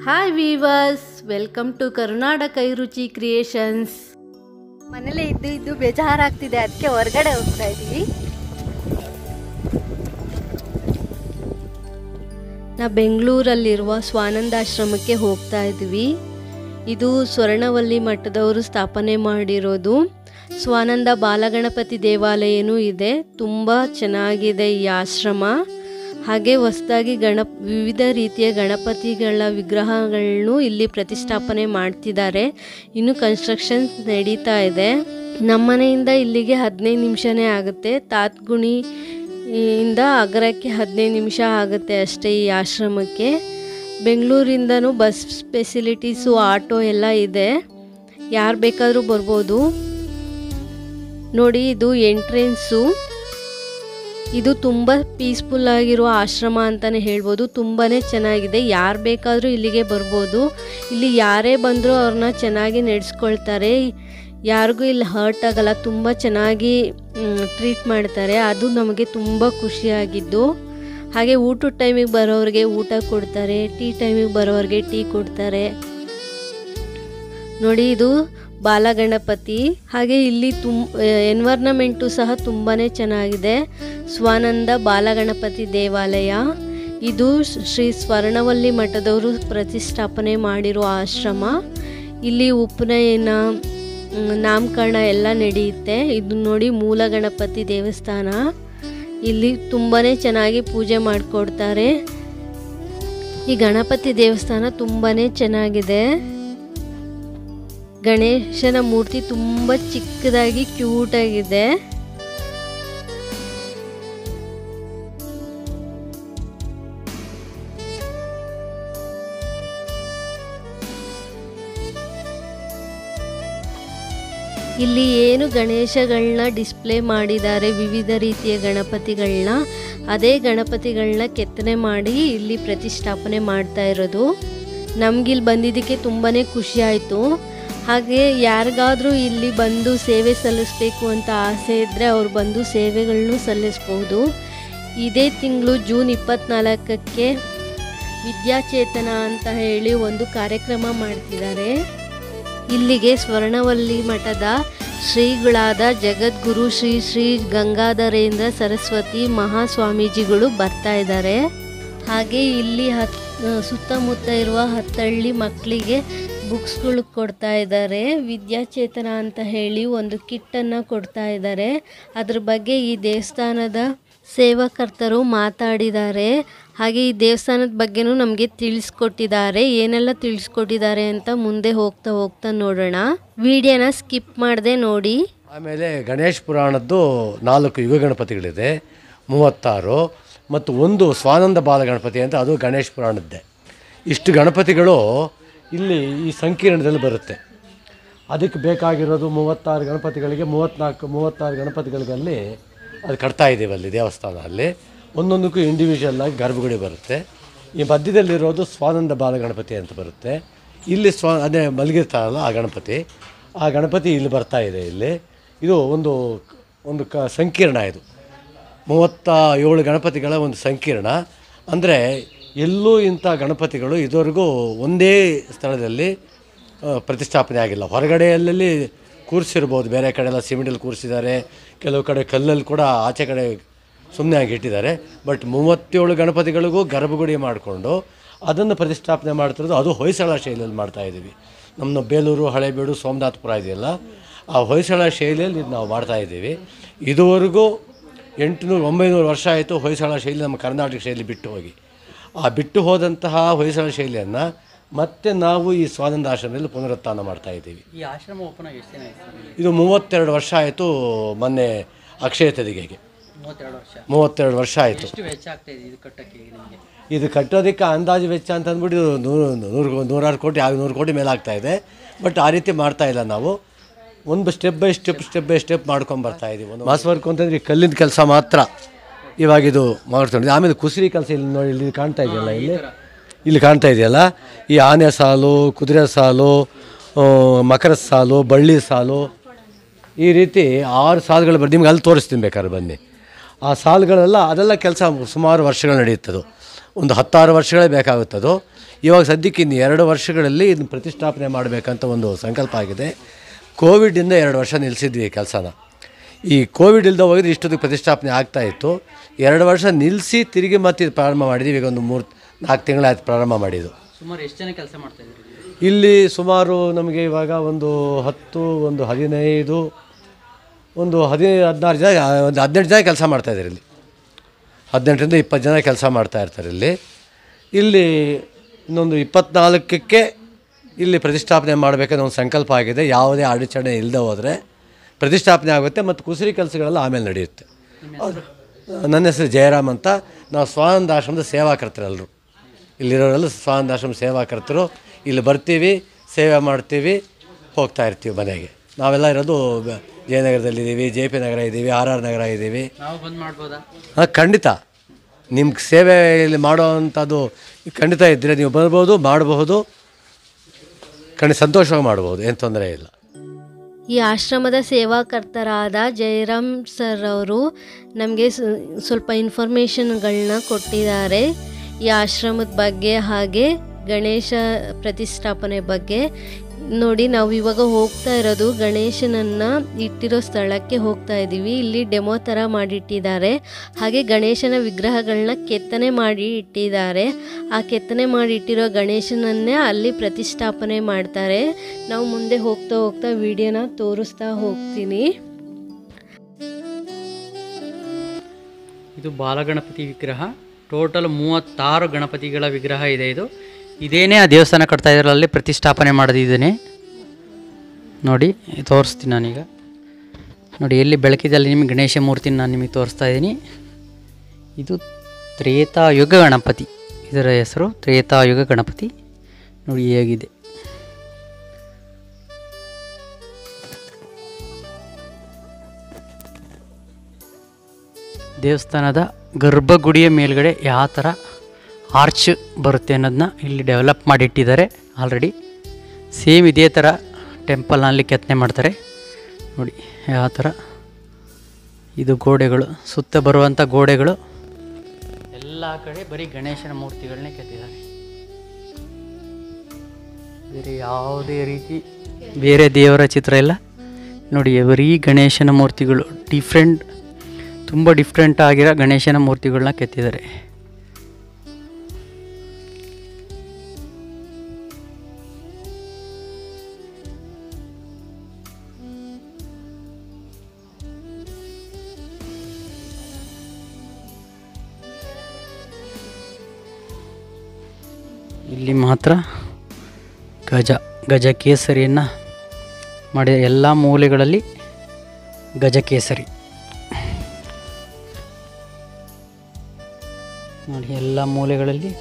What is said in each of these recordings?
Hi viewers, welcome to Karnataka Kairuchi creations. ಮನೇಲಿ ಇದ್ದು ಬೇಜಾರಾಗ್ತಿದೆ, ಅದಕ್ಕೆ ಹೊರಗಡೆ ಹೋಗ್ತಾ ಇದ್ದೀವಿ. ನಾವು ಬೆಂಗಳೂರಲ್ಲಿರುವ ಸ್ವಾನಂದಾಶ್ರಮಕ್ಕೆ ಹೋಗ್ತಾ ಇದ್ವಿ. ಇದು ಸ್ವರ್ಣವಲ್ಲಿ ಮಠದವರು ಸ್ಥಾಪನೆ ಮಾಡಿರೋದು. ಸ್ವಾನಂದ ಬಾಲಗಣಪತಿ ದೇವಾಲಯನೂ ಇದೆ. ತುಂಬ ಚೆನ್ನಾಗಿದೆ ಈ ಆಶ್ರಮ. ಹಾಗೆ ಹೊಸದಾಗಿ ವಿವಿಧ ರೀತಿಯ ಗಣಪತಿಗಳ ವಿಗ್ರಹಗಳನ್ನು ಇಲ್ಲಿ ಪ್ರತಿಷ್ಠಾಪನೆ ಮಾಡ್ತಿದ್ದಾರೆ. ಇನ್ನು ಕನ್ಸ್ಟ್ರಕ್ಷನ್ ನಡೀತಾ ಇದೆ. ನಮ್ಮ ಮನೆಯಿಂದ ಇಲ್ಲಿಗೆ 15 ನಿಮಿಷನೇ ಆಗುತ್ತೆ. ತಾತ್ಗುಣಿ ಇಂದ ಅಗರಕ್ಕೆ 15 ನಿಮಿಷ ಆಗುತ್ತೆ ಅಷ್ಟೇ ಈ ಆಶ್ರಮಕ್ಕೆ. ಬೆಂಗಳೂರಿಂದನೂ ಬಸ್ ಫೆಸಿಲಿಟೀಸು, ಆಟೋ ಎಲ್ಲ ಇದೆ. ಯಾರು ಬೇಕಾದರೂ ಬರ್ಬೋದು. ನೋಡಿ, ಇದು ಎಂಟ್ರೆನ್ಸು. ಇದು ತುಂಬ ಪೀಸ್ಫುಲ್ ಆಗಿರುವ ಆಶ್ರಮ ಅಂತಲೇ ಹೇಳ್ಬೋದು. ತುಂಬಾ ಚೆನ್ನಾಗಿದೆ. ಯಾರು ಬೇಕಾದರೂ ಇಲ್ಲಿಗೆ ಬರ್ಬೋದು. ಇಲ್ಲಿ ಯಾರೇ ಬಂದರೂ ಅವ್ರನ್ನ ಚೆನ್ನಾಗಿ ನಡೆಸ್ಕೊಳ್ತಾರೆ. ಯಾರಿಗೂ ಇಲ್ಲಿ ಹರ್ಟ್ ಆಗಲ್ಲ. ತುಂಬ ಚೆನ್ನಾಗಿ ಟ್ರೀಟ್ ಮಾಡ್ತಾರೆ. ಅದು ನಮಗೆ ತುಂಬ ಖುಷಿಯಾಗಿದ್ದು. ಹಾಗೆ ಊಟದ ಟೈಮಿಗೆ ಬರೋರಿಗೆ ಊಟ ಕೊಡ್ತಾರೆ, ಟೀ ಟೈಮಿಗೆ ಬರೋರಿಗೆ ಟೀ ಕೊಡ್ತಾರೆ. ನೋಡಿ, ಇದು ಬಾಲಗಣಪತಿ. ಹಾಗೆ ಇಲ್ಲಿ ಎನ್ವೈರ್ನಮೆಂಟು ಸಹ ತುಂಬಾ ಚೆನ್ನಾಗಿದೆ. ಸ್ವಾನಂದ ಬಾಲಗಣಪತಿ ದೇವಾಲಯ. ಇದು ಶ್ರೀ ಸ್ವರ್ಣವಲ್ಲಿ ಮಠದವರು ಪ್ರತಿಷ್ಠಾಪನೆ ಮಾಡಿರೋ ಆಶ್ರಮ. ಇಲ್ಲಿ ಉಪನಯನ, ನಾಮಕರಣ ಎಲ್ಲ ನಡೆಯುತ್ತೆ. ಇದು ನೋಡಿ, ಮೂಲ ಗಣಪತಿ ದೇವಸ್ಥಾನ. ಇಲ್ಲಿ ತುಂಬಾ ಚೆನ್ನಾಗಿ ಪೂಜೆ ಮಾಡಿಕೊಡ್ತಾರೆ. ಈ ಗಣಪತಿ ದೇವಸ್ಥಾನ ತುಂಬಾ ಚೆನ್ನಾಗಿದೆ. ಗಣೇಶನ ಮೂರ್ತಿ ತುಂಬ ಚಿಕ್ಕದಾಗಿ ಕ್ಯೂಟಾಗಿದೆ. ಇಲ್ಲಿ ಏನು ಗಣೇಶಗಳನ್ನ ಡಿಸ್ಪ್ಲೇ ಮಾಡಿದ್ದಾರೆ, ವಿವಿಧ ರೀತಿಯ ಗಣಪತಿಗಳನ್ನ, ಅದೇ ಗಣಪತಿಗಳನ್ನ ಕೆತ್ತನೆ ಮಾಡಿ ಇಲ್ಲಿ ಪ್ರತಿಷ್ಠಾಪನೆ ಮಾಡ್ತಾ ಇರೋದು. ನಮಗಿಲ್ಲಿ ಬಂದಿದ್ದಕ್ಕೆ ತುಂಬಾ ಖುಷಿ ಆಯಿತು. ಹಾಗೆ ಯಾರಿಗಾದರೂ ಇಲ್ಲಿ ಬಂದು ಸೇವೆ ಸಲ್ಲಿಸಬೇಕು ಅಂತ ಆಸೆ ಇದ್ದರೆ ಅವ್ರು ಬಂದು ಸೇವೆಗಳನ್ನು ಸಲ್ಲಿಸ್ಬೋದು. ಇದೇ ತಿಂಗಳು ಜೂನ್ 24ಕ್ಕೆ ವಿದ್ಯಾಚೇತನ ಅಂತ ಹೇಳಿ ಒಂದು ಕಾರ್ಯಕ್ರಮ ಮಾಡ್ತಿದ್ದಾರೆ. ಇಲ್ಲಿಗೆ ಸ್ವರ್ಣವಲ್ಲಿ ಮಠದ ಶ್ರೀಗಳಾದ ಜಗದ್ಗುರು ಶ್ರೀ ಶ್ರೀ ಗಂಗಾಧರೇಂದ್ರ ಸರಸ್ವತಿ ಮಹಾಸ್ವಾಮೀಜಿಗಳು ಬರ್ತಾ ಇದ್ದಾರೆ. ಹಾಗೆ ಇಲ್ಲಿ ಸುತ್ತಮುತ್ತ ಇರುವ 10 ಹಳ್ಳಿ ಮಕ್ಕಳಿಗೆ ಬುಕ್ಸ್ಗಳು ಕೊಡ್ತಾ ಇದ್ದಾರೆ. ವಿದ್ಯಾಚೇತನ ಅಂತ ಹೇಳಿ ಒಂದು ಕಿಟ್ಟನ್ನು ಕೊಡ್ತಾ ಇದ್ದಾರೆ. ಅದ್ರ ಬಗ್ಗೆ ಈ ದೇವಸ್ಥಾನದ ಸೇವಾಕರ್ತರು ಮಾತಾಡಿದ್ದಾರೆ. ಹಾಗೆ ಈ ದೇವಸ್ಥಾನದ ಬಗ್ಗೆನೂ ನಮಗೆ ತಿಳಿಸ್ಕೊಟ್ಟಿದ್ದಾರೆ. ಏನೆಲ್ಲ ತಿಳಿಸ್ಕೊಟ್ಟಿದ್ದಾರೆ ಅಂತ ಮುಂದೆ ಹೋಗ್ತಾ ನೋಡೋಣ. ವಿಡಿಯೋನ ಸ್ಕಿಪ್ ಮಾಡದೆ ನೋಡಿ. ಆಮೇಲೆ ಗಣೇಶ ಪುರಾಣದ್ದು 4 ಯುಗ ಗಣಪತಿಗಳಿದೆ, 36, ಮತ್ತು ಒಂದು ಸ್ವಾನಂದ ಬಾಲಗಣಪತಿ ಅಂತ, ಅದು ಗಣೇಶ ಪುರಾಣದ್ದೇ. ಇಷ್ಟು ಗಣಪತಿಗಳು ಇಲ್ಲಿ ಈ ಸಂಕೀರ್ಣದಲ್ಲಿ ಬರುತ್ತೆ. ಅದಕ್ಕೆ ಬೇಕಾಗಿರೋದು 36 ಗಣಪತಿಗಳಿಗೆ 36 ಗಣಪತಿಗಳಲ್ಲಿ ಅದು ಕಟ್ತಾ ಇದ್ದೀವಿ ಅಲ್ಲಿ ದೇವಸ್ಥಾನ. ಅಲ್ಲಿ ಒಂದೊಂದಕ್ಕೂ ಇಂಡಿವಿಜುವಲ್ ಆಗಿ ಗರ್ಭಗುಡಿ ಬರುತ್ತೆ. ಈ ಮಧ್ಯದಲ್ಲಿರೋದು ಸ್ವಾನಂದ ಬಾಲಗಣಪತಿ ಅಂತ ಬರುತ್ತೆ. ಇಲ್ಲಿ ಅದೇ ಮಲಗಿರ್ತಾರಲ್ಲ ಆ ಗಣಪತಿ ಇಲ್ಲಿ ಬರ್ತಾ ಇದೆ. ಇದು ಒಂದು ಸಂಕೀರ್ಣ. ಇದು 37 ಗಣಪತಿಗಳ ಒಂದು ಸಂಕೀರ್ಣ. ಅಂದರೆ ಎಲ್ಲೂ ಇಂಥ ಗಣಪತಿಗಳು ಇದುವರೆಗೂ ಒಂದೇ ಸ್ಥಳದಲ್ಲಿ ಪ್ರತಿಷ್ಠಾಪನೆ ಆಗಿಲ್ಲ. ಹೊರಗಡೆಯಲ್ಲಿ ಕೂರಿಸಿರ್ಬೋದು, ಬೇರೆ ಕಡೆ ಎಲ್ಲ ಸಿಮೆಂಟಲ್ಲಿ ಕೂರಿಸಿದ್ದಾರೆ, ಕೆಲವು ಕಡೆ ಕಲ್ಲಲ್ಲಿ ಕೂಡ ಆಚೆ ಕಡೆ ಸುಮ್ಮನೆ ಆಗಿ ಇಟ್ಟಿದ್ದಾರೆ. ಬಟ್ 37 ಗಣಪತಿಗಳಿಗೂ ಗರ್ಭಗುಡಿ ಮಾಡಿಕೊಂಡು ಅದನ್ನು ಪ್ರತಿಷ್ಠಾಪನೆ ಮಾಡ್ತಿರೋದು ಅದು ಹೊಯ್ಸಳ ಶೈಲಿಯಲ್ಲಿ ಮಾಡ್ತಾಯಿದ್ದೀವಿ. ನಮ್ಮ ಬೇಲೂರು, ಹಳೇಬೀಡು, ಸೋಮನಾಥಪುರ ಇದೆಯಲ್ಲ, ಆ ಹೊಯ್ಸಳ ಶೈಲಿಯಲ್ಲಿ ನಾವು ಮಾಡ್ತಾಯಿದ್ದೀವಿ. ಇದುವರೆಗೂ 800-900 ವರ್ಷ ಆಯಿತು ಹೊಯ್ಸಳ ಶೈಲಿ ನಮ್ಮ ಕರ್ನಾಟಕ ಶೈಲಿ ಬಿಟ್ಟು ಹೋಗಿ. ಆ ಬಿಟ್ಟು ಹೋದಂತಹ ಹೊಯ್ಸಳ ಶೈಲಿಯನ್ನು ಮತ್ತೆ ನಾವು ಈ ಸ್ವಾನಂದ ಆಶ್ರಮದಲ್ಲಿ ಪುನರುತ್ಥಾನ ಮಾಡ್ತಾ ಇದ್ದೀವಿ. ಈ ಆಶ್ರಮ ಓಪನ್ ಆಗಿ ಎಷ್ಟು ದಿನ ಆಯಿತು? ಇದು 32 ವರ್ಷ ಆಯಿತು. ಮೊನ್ನೆ ಅಕ್ಷಯ ತದಿಗೆಗೆ 32 ವರ್ಷ ಆಯಿತು. ಎಷ್ಟು ವೆಚ್ಚ ಆಗ್ತಾ ಇದೆ ಇದು ಕಟ್ಟಕ್ಕೆ ನಿಮಗೆ? ಇದು ಕಟ್ಟೋದಕ್ಕೆ ಅಂದಾಜು ವೆಚ್ಚ ಅಂತ ಅಂದ್ಬಿಟ್ಟು 100 ಕೋಟಿ 100 ಕೋಟಿ ಮೇಲೆ ಆಗ್ತಾ ಇದೆ. ಬಟ್ ಆ ರೀತಿ ಮಾಡ್ತಾ ಇಲ್ಲ ನಾವು. ಒಂದು ಸ್ಟೆಪ್ ಬೈ ಸ್ಟೆಪ್ ಮಾಡ್ಕೊಂಡು ಬರ್ತಾ ಇದ್ದೀವಿ. ಮಾಸ್ ವರ್ಕ್ ಅಂತಂದರೆ ಈ ಕಲ್ಲಿನ ಕೆಲಸ ಮಾತ್ರ ಇವಾಗಿದು ಮಾಡ್ಕೊಂಡಿದ್ದೆ. ಆಮೇಲೆ ಕುಸಿರಿ ಕೆಲಸ ಇಲ್ಲಿ ನೋಡಿ, ಇಲ್ಲಿ ಕಾಣ್ತಾ ಇದೆಯಲ್ಲ, ಇಲ್ಲಿ ಕಾಣ್ತಾ ಇದೆಯಲ್ಲ, ಈ ಆನೆ ಸಾಲು, ಕುದುರೆ ಸಾಲು, ಮಕರ ಸಾಲು, ಬಳ್ಳಿ ಸಾಲು, ಈ ರೀತಿ 6 ಸಾಲುಗಳು ಬರ್ದು ನಿಮ್ಗೆ ಅಲ್ಲಿ ತೋರಿಸ್ತೀನಿ ಬೇಕಾದ್ರೆ ಬನ್ನಿ. ಆ ಸಾಲುಗಳೆಲ್ಲ ಅದೆಲ್ಲ ಕೆಲಸ ಸುಮಾರು ವರ್ಷಗಳು ನಡೆಯುತ್ತದು. ಒಂದು 16 ವರ್ಷಗಳೇ ಬೇಕಾಗುತ್ತದು. ಇವಾಗ ಸದ್ಯಕ್ಕೆ ಇನ್ನು 2 ವರ್ಷಗಳಲ್ಲಿ ಇದನ್ನು ಪ್ರತಿಷ್ಠಾಪನೆ ಮಾಡಬೇಕಂತ ಒಂದು ಸಂಕಲ್ಪ ಆಗಿದೆ. ಕೋವಿಡಿಂದ 2 ವರ್ಷ ನಿಲ್ಲಿಸಿದ್ವಿ ಈ ಕೆಲಸನ. ಈ ಕೋವಿಡ್ ಇಲ್ಲದೆ ಹೋಗಿದ್ರೆ ಇಷ್ಟೊತ್ತಿಗೆ ಪ್ರತಿಷ್ಠಾಪನೆ ಆಗ್ತಾಯಿತ್ತು. 2 ವರ್ಷ ನಿಲ್ಲಿಸಿ ತಿರುಗಿ ಮತ್ತೆ ಇದು ಪ್ರಾರಂಭ ಮಾಡಿದ್ದೀವಿ. ಈಗ ಒಂದು 3-4 ತಿಂಗಳಾಯ್ತು ಪ್ರಾರಂಭ ಮಾಡಿದ್ದು. ಸುಮಾರು ಎಷ್ಟು ಜನ ಕೆಲಸ ಮಾಡ್ತಾಯಿದ್ದೀರಿ ಇಲ್ಲಿ? ಸುಮಾರು ನಮಗೆ ಇವಾಗ ಒಂದು 10, ಒಂದು 15, ಒಂದು 16 ಜನ, ಒಂದು 18 ಜನ ಕೆಲಸ ಮಾಡ್ತಾಯಿದ್ದಾರೆ. ಇಲ್ಲಿ 18ರಿಂದ 20 ಜನ ಕೆಲಸ ಮಾಡ್ತಾಯಿರ್ತಾರೆ. ಇಲ್ಲಿ ಇನ್ನೊಂದು 24ಕ್ಕೆ ಇಲ್ಲಿ ಪ್ರತಿಷ್ಠಾಪನೆ ಮಾಡಬೇಕನ್ನೋ ಒಂದು ಸಂಕಲ್ಪ ಆಗಿದೆ. ಯಾವುದೇ ಅಡಚಣೆ ಇಲ್ಲದೆ ಹೋದರೆ ಪ್ರತಿಷ್ಠಾಪನೆ ಆಗುತ್ತೆ ಮತ್ತು ಕುಸರಿ ಕೆಲಸಗಳೆಲ್ಲ ಆಮೇಲೆ ನಡೆಯುತ್ತೆ. ನನ್ನ ಹೆಸರು ಜಯರಾಮ್ ಅಂತ. ನಾವು ಸ್ವಾನಂದಾಶ್ರಮದ ಸೇವಾಕರ್ತರೆಲ್ಲರೂ, ಇಲ್ಲಿರೋರೆಲ್ಲ ಸ್ವಾನಂದಾಶ್ರಮ ಸೇವಾಕರ್ತರು. ಇಲ್ಲಿ ಬರ್ತೀವಿ, ಸೇವೆ ಮಾಡ್ತೀವಿ, ಹೋಗ್ತಾ ಇರ್ತೀವಿ ಮನೆಗೆ. ನಾವೆಲ್ಲ ಇರೋದು ಜಯನಗರದಲ್ಲಿದ್ದೀವಿ, JP ನಗರ ಇದ್ದೀವಿ, RR ನಗರ ಇದ್ದೀವಿ. ನಾವು ಬಂದು ಮಾಡ್ಬೋದಾ? ಹಾಂ, ಖಂಡಿತ. ನಿಮ್ಗೆ ಸೇವೆ ಇಲ್ಲಿ ಮಾಡೋವಂಥದ್ದು ಖಂಡಿತ ಇದ್ದರೆ ನೀವು ಬರ್ಬೋದು, ಮಾಡಬಹುದು. ಖಂಡಿತ ಸಂತೋಷವಾಗಿ ಮಾಡ್ಬೋದು, ಏನು ತೊಂದರೆ ಇಲ್ಲ. ಈ ಆಶ್ರಮದ ಸೇವಾಕರ್ತರಾದ ಜಯರಾಮ್ ಸರ್ ಅವರು ನಮಗೆ ಸ್ವಲ್ಪ ಇನ್ಫಾರ್ಮೇಷನ್ಗಳನ್ನ ಕೊಟ್ಟಿದ್ದಾರೆ ಈ ಆಶ್ರಮದ ಬಗ್ಗೆ, ಹಾಗೆ ಗಣೇಶ ಪ್ರತಿಷ್ಠಾಪನೆ ಬಗ್ಗೆ. ನೋಡಿ, ನಾವು ಇವಾಗ ಹೋಗ್ತಾ ಇರೋದು ಗಣೇಶನನ್ನು ಇಟ್ಟಿರೋ ಸ್ಥಳಕ್ಕೆ ಹೋಗ್ತಾ ಇದ್ದೀವಿ. ಇಲ್ಲಿ ಡೆಮೋ ಥರ ಮಾಡಿಟ್ಟಿದ್ದಾರೆ. ಹಾಗೆ ಗಣೇಶನ ವಿಗ್ರಹಗಳನ್ನ ಕೆತ್ತನೆ ಮಾಡಿ ಇಟ್ಟಿದ್ದಾರೆ. ಆ ಕೆತ್ತನೆ ಮಾಡಿ ಇಟ್ಟಿರೋ ಗಣೇಶನನ್ನೇ ಅಲ್ಲಿ ಪ್ರತಿಷ್ಠಾಪನೆ ಮಾಡ್ತಾರೆ. ನಾವು ಮುಂದೆ ಹೋಗ್ತಾ ಹೋಗ್ತಾ ವಿಡಿಯೋನ ತೋರಿಸ್ತಾ ಹೋಗ್ತೀನಿ. ಇದು ಬಾಲಗಣಪತಿ ವಿಗ್ರಹ. ಟೋಟಲ್ 36 ಗಣಪತಿಗಳ ವಿಗ್ರಹ ಇದೆ. ಇದೇನೇ ಆ ದೇವಸ್ಥಾನ ಕಟ್ತಾ ಇದ್ರಲ್ಲಿ ಅಲ್ಲಿ ಪ್ರತಿಷ್ಠಾಪನೆ ಮಾಡಿದ್ದೇನೆ. ನೋಡಿ, ತೋರಿಸ್ತೀನಿ ನಾನೀಗ. ನೋಡಿ, ಎಲ್ಲಿ ಬೆಳಕಿದಲ್ಲಿ ನಿಮಗೆ ಗಣೇಶ ಮೂರ್ತಿನ ನಾನು ನಿಮಗೆ ತೋರಿಸ್ತಾ ಇದ್ದೀನಿ. ಇದು ತ್ರೇತಾಯುಗ ಗಣಪತಿ, ಇದರ ಹೆಸರು ತ್ರೇತಾಯುಗ ಗಣಪತಿ. ನೋಡಿ ಹೇಗಿದೆ. ದೇವಸ್ಥಾನದ ಗರ್ಭಗುಡಿಯ ಮೇಲ್ಗಡೆ ಯಾವ ಥರ ಆರ್ಚ್ ಬರುತ್ತೆ ಅನ್ನೋದನ್ನ ಇಲ್ಲಿ ಡೆವಲಪ್ ಮಾಡಿಟ್ಟಿದ್ದಾರೆ ಆಲ್ರೆಡಿ. ಸೇಮ್ ಇದೇ ಥರ ಟೆಂಪಲ್ನಲ್ಲಿ ಕೆತ್ತನೆ ಮಾಡ್ತಾರೆ. ನೋಡಿ ಯಾವ ಥರ ಇದು ಗೋಡೆಗಳು, ಸುತ್ತ ಬರುವಂಥ ಗೋಡೆಗಳು ಎಲ್ಲ ಕಡೆ ಬರೀ ಗಣೇಶನ ಮೂರ್ತಿಗಳನ್ನೇ ಕೆತ್ತಿದ್ದಾರೆ. ಬೇರೆ ಯಾವುದೇ ರೀತಿ ಬೇರೆ ದೇವರ ಚಿತ್ರ ಇಲ್ಲ. ನೋಡಿ, ಬರೀ ಗಣೇಶನ ಮೂರ್ತಿಗಳು, ತುಂಬ ಡಿಫ್ರೆಂಟ್ ಆಗಿರೋ ಗಣೇಶನ ಮೂರ್ತಿಗಳನ್ನ ಕೆತ್ತಿದ್ದಾರೆ. ಇಲ್ಲಿ ಮಾತ್ರ ಗಜ ಕೇಸರಿಯನ್ನು ಮಾಡಿದ. ಎಲ್ಲ ಮೂಲೆಗಳಲ್ಲಿ ಗಜಕೇಸರಿ ನೋಡಿ, ಎಲ್ಲ ಮೂಲೆಗಳಲ್ಲಿ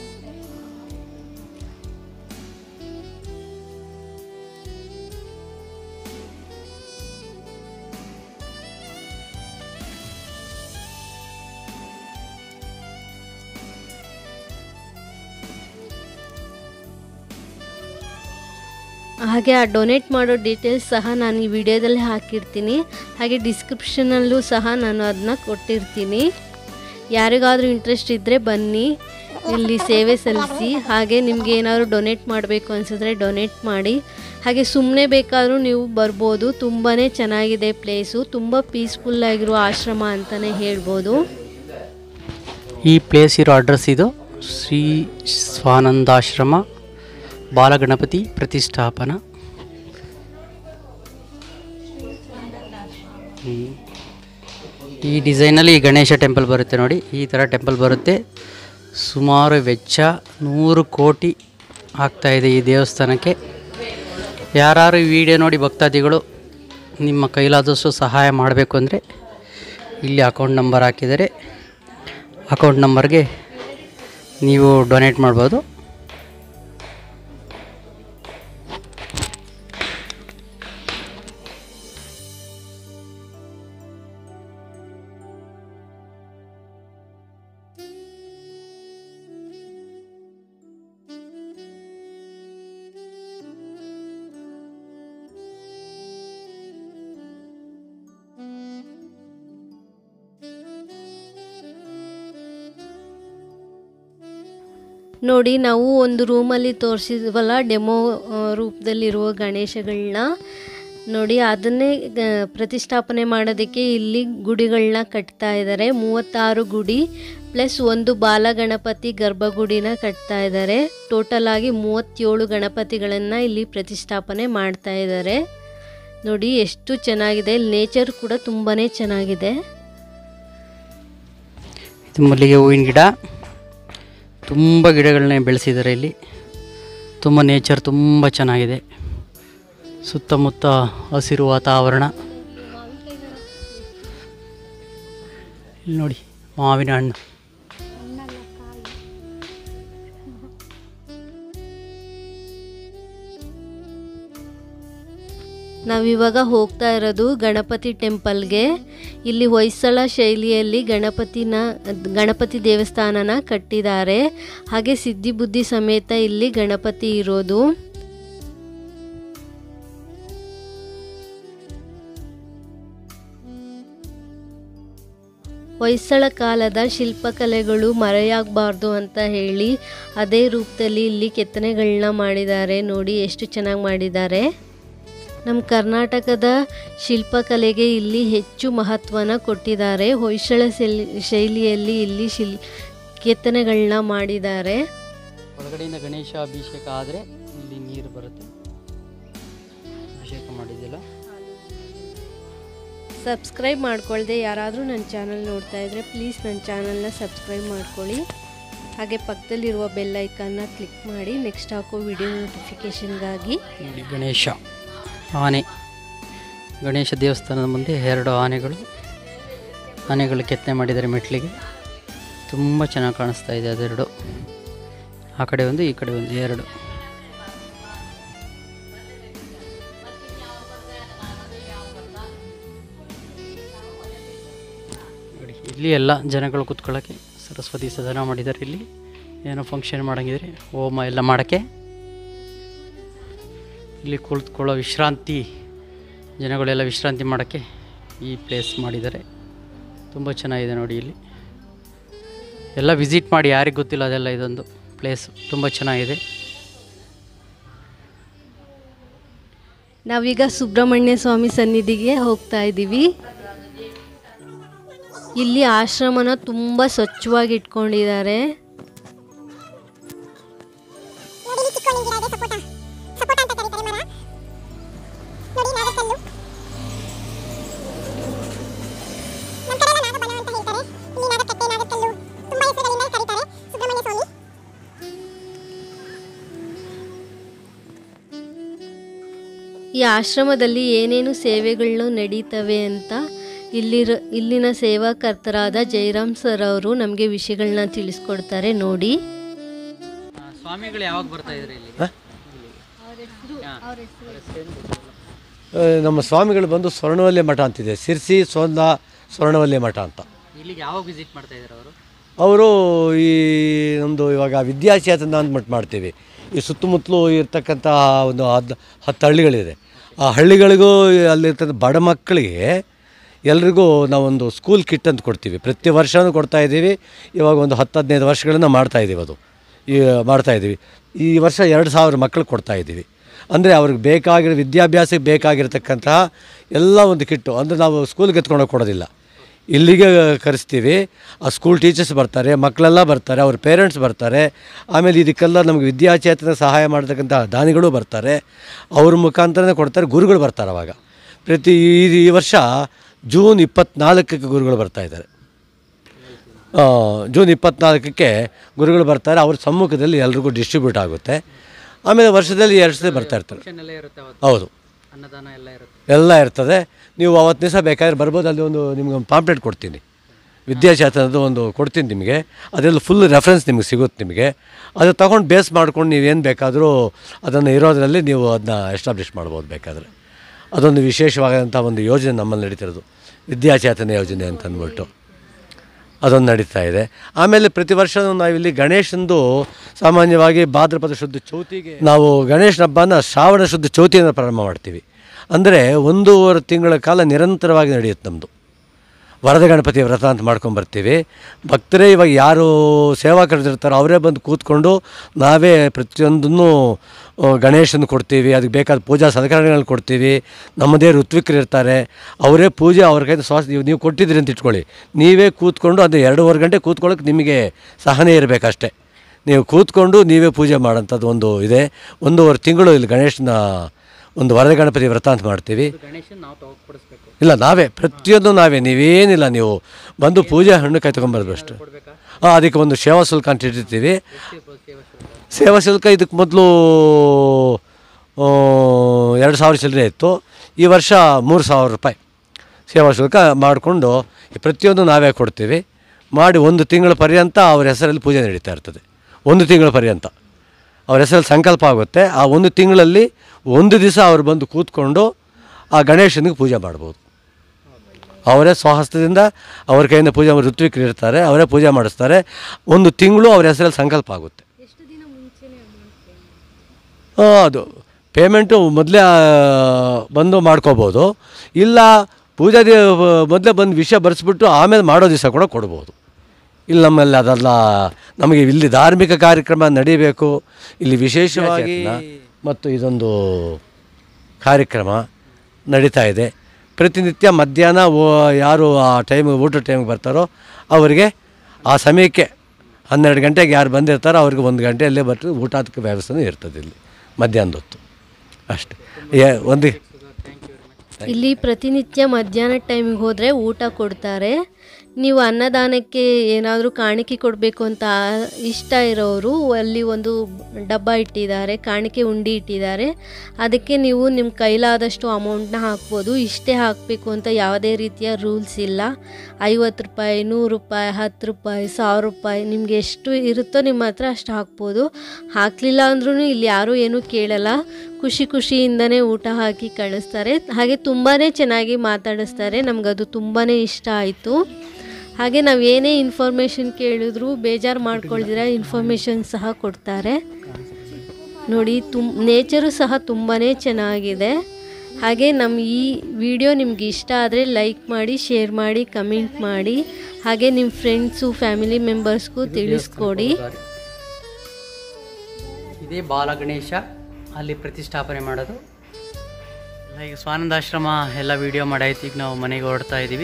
ಹಾಗೆ ಆ ಡೊನೇಟ್ ಮಾಡೋ ಡೀಟೇಲ್ಸ್ ಸಹ ನಾನು ಈ ವಿಡಿಯೋದಲ್ಲಿ ಹಾಕಿರ್ತೀನಿ. ಹಾಗೆ ಡಿಸ್ಕ್ರಿಪ್ಷನಲ್ಲೂ ಸಹ ನಾನು ಅದನ್ನ ಕೊಟ್ಟಿರ್ತೀನಿ. ಯಾರಿಗಾದರೂ ಇಂಟ್ರೆಸ್ಟ್ ಇದ್ದರೆ ಬನ್ನಿ, ಇಲ್ಲಿ ಸೇವೆ ಸಲ್ಲಿಸಿ. ಹಾಗೆ ನಿಮಗೆ ಏನಾದರೂ ಡೊನೇಟ್ ಮಾಡಬೇಕು ಅನಿಸಿದ್ರೆ ಡೊನೇಟ್ ಮಾಡಿ. ಹಾಗೆ ಸುಮ್ಮನೆ ಬೇಕಾದರೂ ನೀವು ಬರ್ಬೋದು. ತುಂಬಾ ಚೆನ್ನಾಗಿದೆ ಪ್ಲೇಸು, ತುಂಬ ಪೀಸ್ಫುಲ್ಲಾಗಿರುವ ಆಶ್ರಮ ಅಂತಲೇ ಹೇಳ್ಬೋದು. ಈ ಪ್ಲೇಸ್ ಇರೋ ಅಡ್ರೆಸ್ ಇದು ಶ್ರೀ ಸ್ವಾನಂದಾಶ್ರಮ ಬಾಲಗಣಪತಿ ಪ್ರತಿಷ್ಠಾಪನಾ. ಈ ಡಿಸೈನಲ್ಲಿ ಈ ಗಣೇಶ ಟೆಂಪಲ್ ಬರುತ್ತೆ ನೋಡಿ, ಈ ಥರ ಟೆಂಪಲ್ ಬರುತ್ತೆ. ಸುಮಾರು ವೆಚ್ಚ 100 ಕೋಟಿ ಆಗ್ತಾಯಿದೆ ಈ ದೇವಸ್ಥಾನಕ್ಕೆ. ಯಾರು ಈ ವಿಡಿಯೋ ನೋಡಿ ಭಕ್ತಾದಿಗಳು ನಿಮ್ಮ ಕೈಲಾದಷ್ಟು ಸಹಾಯ ಮಾಡಬೇಕು ಅಂದರೆ ಇಲ್ಲಿ ಅಕೌಂಟ್ ನಂಬರ್ ಹಾಕಿದರೆ ಅಕೌಂಟ್ ನಂಬರ್ಗೆ ನೀವು ಡೊನೇಟ್ ಮಾಡ್ಬೋದು. ನೋಡಿ, ನಾವು ಒಂದು ರೂಮಲ್ಲಿ ತೋರಿಸಿದ್ವಲ್ಲ ಡೆಮೋ ರೂಪದಲ್ಲಿರುವ ಗಣೇಶಗಳನ್ನ ನೋಡಿ, ಅದನ್ನೇ ಪ್ರತಿಷ್ಠಾಪನೆ ಮಾಡೋದಕ್ಕೆ ಇಲ್ಲಿ ಗುಡಿಗಳನ್ನ ಕಟ್ತಾ ಇದ್ದಾರೆ. 36 ಗುಡಿ ಪ್ಲಸ್ ಒಂದು ಬಾಲಗಣಪತಿ ಗರ್ಭಗುಡಿನ ಕಟ್ತಾ ಇದ್ದಾರೆ. ಟೋಟಲ್ ಆಗಿ 37 ಗಣಪತಿಗಳನ್ನು ಇಲ್ಲಿ ಪ್ರತಿಷ್ಠಾಪನೆ ಮಾಡ್ತಾ ಇದ್ದಾರೆ. ನೋಡಿ ಎಷ್ಟು ಚೆನ್ನಾಗಿದೆ. ನೇಚರ್ ಕೂಡ ತುಂಬಾ ಚೆನ್ನಾಗಿದೆ. ಇದು ಮಲ್ಲಿಗೆ ಹೂವಿನ ಗಿಡ, ತುಂಬ ಗಿಡಗಳನ್ನ ಬೆಳೆಸಿದ್ದಾರೆ ಇಲ್ಲಿ. ತುಂಬ ನೇಚರ್ ತುಂಬ ಚೆನ್ನಾಗಿದೆ. ಸುತ್ತಮುತ್ತ ಹಸಿರು ವಾತಾವರಣ. ಇಲ್ಲಿ ನೋಡಿ ಮಾವಿನ ಹಣ್ಣು. ನಾವಿವಾಗ ಹೋಗ್ತಾ ಇರೋದು ಗಣಪತಿ ಟೆಂಪಲ್ಗೆ. ಇಲ್ಲಿ ಹೊಯ್ಸಳ ಶೈಲಿಯಲ್ಲಿ ಗಣಪತಿ ದೇವಸ್ಥಾನನ ಕಟ್ಟಿದ್ದಾರೆ. ಹಾಗೆ ಸಿದ್ಧಿ ಬುದ್ಧಿ ಸಮೇತ ಇಲ್ಲಿ ಗಣಪತಿ ಇರೋದು. ಹೊಯ್ಸಳ ಕಾಲದ ಶಿಲ್ಪಕಲೆಗಳು ಮರೆಯಾಗಬಾರ್ದು ಅಂತ ಹೇಳಿ ಅದೇ ರೂಪದಲ್ಲಿ ಇಲ್ಲಿ ಕೆತ್ತನೆಗಳನ್ನ ಮಾಡಿದ್ದಾರೆ. ನೋಡಿ ಎಷ್ಟು ಚೆನ್ನಾಗಿ ಮಾಡಿದ್ದಾರೆ. ನಮ್ಮ ಕರ್ನಾಟಕದ ಶಿಲ್ಪಕಲೆಗೆ ಇಲ್ಲಿ ಹೆಚ್ಚು ಮಹತ್ವನ ಕೊಟ್ಟಿದ್ದಾರೆ. ಹೊಯ್ಸಳ ಶೈಲಿಯಲ್ಲಿ ಇಲ್ಲಿ ಕೆತ್ತನೆಗಳನ್ನ ಮಾಡಿದ್ದಾರೆ. ಒಳಗಡೆಯಿಂದ ಗಣೇಶ ಅಭಿಷೇಕ ಆದರೆ ಇಲ್ಲಿ ನೀರು ಬರುತ್ತೆ. ಅಭಿಷೇಕ ಮಾಡಿದ್ದಿಲ್ಲ. ಸಬ್ಸ್ಕ್ರೈಬ್ ಮಾಡ್ಕೊಳ್ದೆ ಯಾರಾದರೂ ನನ್ನ ಚಾನಲ್ ನೋಡ್ತಾ ಇದ್ದರೆ ಪ್ಲೀಸ್ ನನ್ನ ಚಾನಲ್ನ ಸಬ್ಸ್ಕ್ರೈಬ್ ಮಾಡ್ಕೊಳ್ಳಿ. ಹಾಗೆ ಪಕ್ಕದಲ್ಲಿರುವ ಬೆಲ್ ಐಕಾನ್ನ ಕ್ಲಿಕ್ ಮಾಡಿ ನೆಕ್ಸ್ಟ್ ಹಾಕೋ ವಿಡಿಯೋ ನೋಟಿಫಿಕೇಷನ್ಗಾಗಿ. ನೋಡಿ ಗಣೇಶ ಆನೆ. ಗಣೇಶ ದೇವಸ್ಥಾನದ ಮುಂದೆ 2 ಆನೆಗಳು ಕೆತ್ತನೆ ಮಾಡಿದ್ದಾರೆ ಮೆಟ್ಲಿಗೆ. ತುಂಬ ಚೆನ್ನಾಗಿ ಕಾಣಿಸ್ತಾ ಇದೆ ಅದೆರಡು. ಆ ಕಡೆ ಒಂದು ಈ ಕಡೆ ಒಂದು 2. ನೋಡಿ ಇಲ್ಲಿ ಎಲ್ಲ ಜನಗಳು ಕೂತ್ಕೊಳ್ಳೋಕ್ಕೆ ಸರಸ್ವತಿ ಸದನ ಮಾಡಿದ್ದಾರೆ. ಇಲ್ಲಿ ಏನೋ ಫಂಕ್ಷನ್ ಮಾಡೋಂಗಿದ್ರೆ ಹೋಮ ಎಲ್ಲ ಮಾಡೋಕ್ಕೆ ಇಲ್ಲಿ ಕುಳಿತುಕೊಳ್ಳೋ ವಿಶ್ರಾಂತಿ, ಜನಗಳೆಲ್ಲ ವಿಶ್ರಾಂತಿ ಮಾಡೋಕ್ಕೆ ಈ ಪ್ಲೇಸ್ ಮಾಡಿದ್ದಾರೆ. ತುಂಬ ಚೆನ್ನಾಗಿದೆ ನೋಡಿ. ಇಲ್ಲಿ ಎಲ್ಲ ವಿಸಿಟ್ ಮಾಡಿ, ಯಾರಿಗೆ ಗೊತ್ತಿಲ್ಲ ಅದೆಲ್ಲ ಇದೊಂದು ಪ್ಲೇಸ್ ತುಂಬ ಚೆನ್ನಾಗಿದೆ. ನಾವೀಗ ಸುಬ್ರಹ್ಮಣ್ಯ ಸ್ವಾಮಿ ಸನ್ನಿಧಿಗೆ ಹೋಗ್ತಾ ಇದ್ದೀವಿ. ಇಲ್ಲಿ ಆಶ್ರಮನ ತುಂಬ ಸ್ವಚ್ಛವಾಗಿ ಇಟ್ಕೊಂಡಿದ್ದಾರೆ. ಈ ಆಶ್ರಮದಲ್ಲಿ ಏನೇನು ಸೇವೆಗಳು ನಡೀತವೆ ಅಂತ ಇಲ್ಲಿನ ಸೇವಾಕರ್ತರಾದ ಜಯರಾಮ್ ಸರ್ ಅವರು ನಮಗೆ ವಿಷಯಗಳನ್ನ ತಿಳಿಸ್ಕೊಡ್ತಾರೆ. ನೋಡಿ, ಸ್ವಾಮಿಗಳು ಯಾವಾಗ ಬರ್ತಾ ಇದ್ದಾರೆ ಇಲ್ಲಿ? ನಮ್ಮ ಸ್ವಾಮಿಗಳು ಬಂದು ಸ್ವರ್ಣವಲ್ಯ ಮಠ ಅಂತಿದೆ, ಸಿರ್ಸಿ ಸ್ವರ್ಣವಲ್ಯ ಮಠ ಅಂತ. ಇಲ್ಲಿಗೆ ಯಾವಾಗ ವಿಸಿಟ್ ಮಾಡ್ತಾ ಇದ್ದಾರೆ ಅವರು? ಅವರು ಈ ನಮ್ಮದು ಇವಾಗ ವಿದ್ಯಾಚೇತನ ಅಂತ ಮಠ ಮಾಡ್ತೀವಿ. ಈ ಸುತ್ತಮುತ್ತಲೂ ಇರ್ತಕ್ಕಂಥ ಒಂದು 10 ಹಳ್ಳಿಗಳಿದೆ. ಆ ಹಳ್ಳಿಗಳಿಗೂ ಅಲ್ಲಿರ್ತಕ್ಕಂಥ ಬಡ ಮಕ್ಕಳಿಗೆ ಎಲ್ರಿಗೂ ನಾವೊಂದು ಸ್ಕೂಲ್ ಕಿಟ್ ಅಂತ ಕೊಡ್ತೀವಿ. ಪ್ರತಿ ವರ್ಷವೂ ಕೊಡ್ತಾಯಿದ್ದೀವಿ. ಇವಾಗ ಒಂದು 10-15 ವರ್ಷಗಳನ್ನು ಮಾಡ್ತಾಯಿದ್ದೀವಿ. ಮಾಡ್ತಾಯಿದ್ದೀವಿ. ಈ ವರ್ಷ 2000 ಮಕ್ಕಳು ಕೊಡ್ತಾಯಿದ್ದೀವಿ. ಅಂದರೆ ಅವ್ರಿಗೆ ಬೇಕಾಗಿರೋ ವಿದ್ಯಾಭ್ಯಾಸಕ್ಕೆ ಬೇಕಾಗಿರ್ತಕ್ಕಂತಹ ಎಲ್ಲ ಒಂದು ಕಿಟ್ಟು. ಅಂದರೆ ನಾವು ಸ್ಕೂಲ್ಗೆ ಎತ್ಕೊಂಡೋಗಿ ಕೊಡೋದಿಲ್ಲ, ಇಲ್ಲಿಗೆ ಕರೆಸ್ತೀವಿ. ಆ ಸ್ಕೂಲ್ ಟೀಚರ್ಸ್ ಬರ್ತಾರೆ, ಮಕ್ಕಳೆಲ್ಲ ಬರ್ತಾರೆ, ಅವ್ರ ಪೇರೆಂಟ್ಸ್ ಬರ್ತಾರೆ. ಆಮೇಲೆ ಇದಕ್ಕೆಲ್ಲ ನಮಗೆ ವಿದ್ಯಾಚೇತನ ಸಹಾಯ ಮಾಡ್ತಕ್ಕಂಥ ದಾನಿಗಳು ಬರ್ತಾರೆ. ಅವ್ರ ಮುಖಾಂತರನೇ ಕೊಡ್ತಾರೆ. ಗುರುಗಳು ಬರ್ತಾರೆ. ಅವಾಗ ಪ್ರತಿ ಈ ವರ್ಷ ಜೂನ್ 24ಕ್ಕೆ ಗುರುಗಳು ಬರ್ತಾಯಿದ್ದಾರೆ. ಜೂನ್ 24ಕ್ಕೆ ಗುರುಗಳು ಬರ್ತಾರೆ. ಅವ್ರ ಸಮ್ಮುಖದಲ್ಲಿ ಎಲ್ರಿಗೂ ಡಿಸ್ಟ್ರಿಬ್ಯೂಟ್ ಆಗುತ್ತೆ. ಆಮೇಲೆ ವರ್ಷದಲ್ಲಿ 2 ಸಲ ಬರ್ತಾ ಇರ್ತಾರೆ. ಹೌದು, ಅನ್ನದಾನ ಎಲ್ಲ ಇರ್ತದೆ. ನೀವು ಅವತ್ತು ದಿವಸ ಬೇಕಾದ್ರೆ ಬರ್ಬೋದು. ಅಲ್ಲಿ ಒಂದು ನಿಮ್ಗೆ ಒಂದು ಪಾಂಪ್ಲೆಟ್ ಕೊಡ್ತೀನಿ, ವಿದ್ಯಾಚೇತನದ್ದು ಒಂದು ಕೊಡ್ತೀನಿ ನಿಮಗೆ. ಅದೆಲ್ಲ ಫುಲ್ ರೆಫರೆನ್ಸ್ ನಿಮಗೆ ಸಿಗುತ್ತೆ. ನಿಮಗೆ ಅದು ತೊಗೊಂಡು ಬೇಸ್ ಮಾಡ್ಕೊಂಡು ನೀವೇನು ಬೇಕಾದರೂ ಅದನ್ನು ಇರೋದರಲ್ಲಿ ನೀವು ಅದನ್ನ ಎಸ್ಟಾಬ್ಲಿಷ್ ಮಾಡ್ಬೋದು ಬೇಕಾದರೆ. ಅದೊಂದು ವಿಶೇಷವಾದಂಥ ಒಂದು ಯೋಜನೆ ನಮ್ಮಲ್ಲಿ ನಡೀತಿರೋದು, ವಿದ್ಯಾಚೇತನ ಯೋಜನೆ ಅಂತ ಅಂದ್ಬಿಟ್ಟು ಅದೊಂದು ನಡೀತಾ ಇದೆ. ಆಮೇಲೆ ಪ್ರತಿ ವರ್ಷ ನಾವಿಲ್ಲಿ ಗಣೇಶಂದು ಸಾಮಾನ್ಯವಾಗಿ ಭಾದ್ರಪದ ಶುದ್ಧ ಚೌತಿಗೆ ನಾವು ಗಣೇಶನ ಹಬ್ಬನ ಶ್ರಾವಣ ಶುದ್ಧ ಚೌತಿಯನ್ನು ಪ್ರಾರಂಭ ಮಾಡ್ತೀವಿ. ಅಂದರೆ 1.5 ತಿಂಗಳ ಕಾಲ ನಿರಂತರವಾಗಿ ನಡೆಯುತ್ತೆ ನಮ್ಮದು. ವರದ ಗಣಪತಿ ವ್ರತ ಅಂತ ಮಾಡ್ಕೊಂಬರ್ತೀವಿ. ಭಕ್ತರೇ ಇವಾಗ ಯಾರು ಸೇವಾಕರಿರ್ತಾರೋ ಅವರೇ ಬಂದು ಕೂತ್ಕೊಂಡು ನಾವೇ ಪ್ರತಿಯೊಂದನ್ನು ಗಣೇಶನ ಕೊಡ್ತೀವಿ, ಅದಕ್ಕೆ ಬೇಕಾದ ಪೂಜಾ ಸಲಕರಣೆಗಳನ್ನ ಕೊಡ್ತೀವಿ. ನಮ್ಮದೇ ಋತ್ವಿಕರು ಇರ್ತಾರೆ, ಅವರೇ ಪೂಜೆ ಅವ್ರ ಕೈಯಿಂದ ನೀವು ಕೊಟ್ಟಿದ್ದೀರಿ ಅಂತ ಇಟ್ಕೊಳ್ಳಿ, ನೀವೇ ಕೂತ್ಕೊಂಡು ಅದು 2.5 ಗಂಟೆ ಕೂತ್ಕೊಳ್ಳೋಕೆ ನಿಮಗೆ ಸಹನೆ ಇರಬೇಕಷ್ಟೇ. ನೀವು ಕೂತ್ಕೊಂಡು ನೀವೇ ಪೂಜೆ ಮಾಡೋಂಥದ್ದು ಒಂದು ಇದೆ. 1.5 ತಿಂಗಳು ಇಲ್ಲಿ ಗಣೇಶನ ಒಂದು ವರದ ಗಣಪತಿ ವ್ರತ ಅಂತ ಮಾಡ್ತೀವಿ. ಇಲ್ಲ, ನಾವೇ ಪ್ರತಿಯೊಂದು ನಾವೇ, ನೀವೇನಿಲ್ಲ, ನೀವು ಬಂದು ಪೂಜೆ ಹಣ್ಣು ಕಾಯಿ ತೊಗೊಂಬರೋದು ಅಷ್ಟು. ಅದಕ್ಕೆ ಒಂದು ಸೇವಾ ಶುಲ್ಕ ಅಂತ ಇಟ್ಟಿರ್ತೀವಿ. ಸೇವಾ ಶುಲ್ಕ ಇದಕ್ಕೆ ಮೊದಲು 2,000 ಚಿಲ್ಲರೆ ಇತ್ತು, ಈ ವರ್ಷ 3,000 ರೂಪಾಯಿ ಸೇವಾ ಶುಲ್ಕ ಮಾಡಿಕೊಂಡು ಪ್ರತಿಯೊಂದು ನಾವೇ ಕೊಡ್ತೀವಿ. ಮಾಡಿ 1 ತಿಂಗಳ ಪರ್ಯಂತ ಅವ್ರ ಹೆಸರಲ್ಲಿ ಪೂಜೆ ನಡೀತಾ ಇರ್ತದೆ. 1 ತಿಂಗಳ ಪರ್ಯಂತ ಅವ್ರ ಹೆಸರಲ್ಲಿ ಸಂಕಲ್ಪ ಆಗುತ್ತೆ. ಆ 1 ತಿಂಗಳಲ್ಲಿ 1 ದಿವಸ ಅವ್ರು ಬಂದು ಕೂತ್ಕೊಂಡು ಆ ಗಣೇಶನಿಗೆ ಪೂಜೆ ಮಾಡ್ಬೋದು. ಅವರೇ ಸ್ವಹಸ್ತದಿಂದ ಅವ್ರ ಕೈಯಿಂದ ಪೂಜೆ ಋತ್ವಿಕರು ಇರ್ತಾರೆ, ಅವರೇ ಪೂಜೆ ಮಾಡಿಸ್ತಾರೆ. 1 ತಿಂಗಳು ಅವ್ರ ಹೆಸರಲ್ಲಿ ಸಂಕಲ್ಪ ಆಗುತ್ತೆ. ಅದು ಪೇಮೆಂಟು ಮೊದಲೇ ಬಂದು ಮಾಡ್ಕೋಬೋದು, ಇಲ್ಲ ಪೂಜಾ ಮೊದಲೇ ಬಂದು ವಿಷಯ ಬರೆಸ್ಬಿಟ್ಟು ಆಮೇಲೆ ಮಾಡೋ ದಿವಸ ಕೂಡ ಕೊಡ್ಬೋದು. ಇಲ್ಲಿ ನಮ್ಮಲ್ಲಿ ಅದೆಲ್ಲ ನಮಗೆ ಇಲ್ಲಿ ಧಾರ್ಮಿಕ ಕಾರ್ಯಕ್ರಮ ನಡೀಬೇಕು, ಇಲ್ಲಿ ವಿಶೇಷವಾಗಿ ಮತ್ತು ಇದೊಂದು ಕಾರ್ಯಕ್ರಮ ನಡೀತಾ ಇದೆ. ಪ್ರತಿನಿತ್ಯ ಮಧ್ಯಾಹ್ನ ಯಾರು ಆ ಊಟದ ಟೈಮಿಗೆ ಬರ್ತಾರೋ ಅವರಿಗೆ ಆ ಸಮಯಕ್ಕೆ 12 ಗಂಟೆಗೆ ಯಾರು ಬಂದಿರ್ತಾರೋ ಅವ್ರಿಗೆ 1 ಗಂಟೆಯಲ್ಲೇ ಬರ್ತಾರೆ. ಊಟಕ್ಕೆ ವ್ಯವಸ್ಥೆ ಇರ್ತದೆ ಇಲ್ಲಿ ಮಧ್ಯಾಹ್ನದ ಹೊತ್ತು ಅಷ್ಟೇ. ಇಲ್ಲಿ ಪ್ರತಿನಿತ್ಯ ಮಧ್ಯಾಹ್ನ ಟೈಮಿಗೆ ಹೋದರೆ ಊಟ ಕೊಡ್ತಾರೆ. ನೀವು ಅನ್ನದಾನಕ್ಕೆ ಏನಾದರೂ ಕಾಣಿಕೆ ಕೊಡಬೇಕು ಅಂತ ಇಷ್ಟ ಇರೋರು ಅಲ್ಲಿ ಒಂದು ಡಬ್ಬ ಇಟ್ಟಿದ್ದಾರೆ, ಕಾಣಿಕೆ ಉಂಡಿ ಇಟ್ಟಿದ್ದಾರೆ. ಅದಕ್ಕೆ ನೀವು ನಿಮ್ಮ ಕೈಲಾದಷ್ಟು ಅಮೌಂಟ್ನ ಹಾಕ್ಬೋದು. ಇಷ್ಟೇ ಹಾಕಬೇಕು ಅಂತ ಯಾವುದೇ ರೀತಿಯ ರೂಲ್ಸ್ ಇಲ್ಲ. 50 ರೂಪಾಯಿ, 100 ರೂಪಾಯಿ, 10 ರೂಪಾಯಿ, 1000 ರೂಪಾಯಿ ನಿಮಗೆ ಎಷ್ಟು ಇರುತ್ತೋ ನಿಮ್ಮ ಹತ್ರ ಅಷ್ಟು ಹಾಕ್ಬೋದು. ಹಾಕಲಿಲ್ಲ ಅಂದ್ರೂ ಇಲ್ಲಿ ಯಾರೂ ಏನೂ ಕೇಳಲ್ಲ, ಖುಷಿಯಿಂದನೇ ಊಟ ಹಾಕಿ ಕಳಿಸ್ತಾರೆ. ಹಾಗೆ ತುಂಬಾ ಚೆನ್ನಾಗಿ ಮಾತಾಡಿಸ್ತಾರೆ, ನಮಗದು ತುಂಬಾ ಇಷ್ಟ ಆಯಿತು. ಹಾಗೆ ನಾವು ಏನೇ ಇನ್ಫಾರ್ಮೇಷನ್ ಕೇಳಿದ್ರು ಬೇಜಾರು ಮಾಡ್ಕೊಳ್ದಿರ ಇನ್ಫಾರ್ಮೇಷನ್ ಸಹ ಕೊಡ್ತಾರೆ. ನೋಡಿ, ನೇಚರು ಸಹ ತುಂಬಾ ಚೆನ್ನಾಗಿದೆ. ಹಾಗೆ ನಮ್ಮ ಈ ವಿಡಿಯೋ ನಿಮ್ಗೆ ಇಷ್ಟ ಆದರೆ ಲೈಕ್ ಮಾಡಿ, ಶೇರ್ ಮಾಡಿ, ಕಮೆಂಟ್ ಮಾಡಿ. ಹಾಗೆ ನಿಮ್ಮ ಫ್ರೆಂಡ್ಸು, ಫ್ಯಾಮಿಲಿ ಮೆಂಬರ್ಸ್ಗೂ ತಿಳಿಸ್ಕೊಡಿ. ಇದೇ ಬಾಲಗಣೇಶ ಅಲ್ಲಿ ಪ್ರತಿಷ್ಠಾಪನೆ ಮಾಡೋದು. ಈಗ ಸ್ವಾನಂದಾಶ್ರಮ ಎಲ್ಲ ವಿಡಿಯೋ ಮಾಡಾಯ್ತು. ಈಗ ನಾವು ಮನೆಗೆ ಹೊರಡ್ತಾ ಇದ್ದೀವಿ.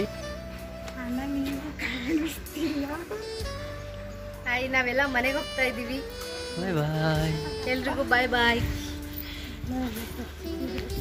ನಾವೆಲ್ಲ ಮನೆಗೆ ಹೋಗ್ತಾ ಇದ್ದೀವಿ. ಬಾಯ್ ಬಾಯ್ ಎಲ್ರಿಗೂ ಬಾಯ್ ಬಾಯ್.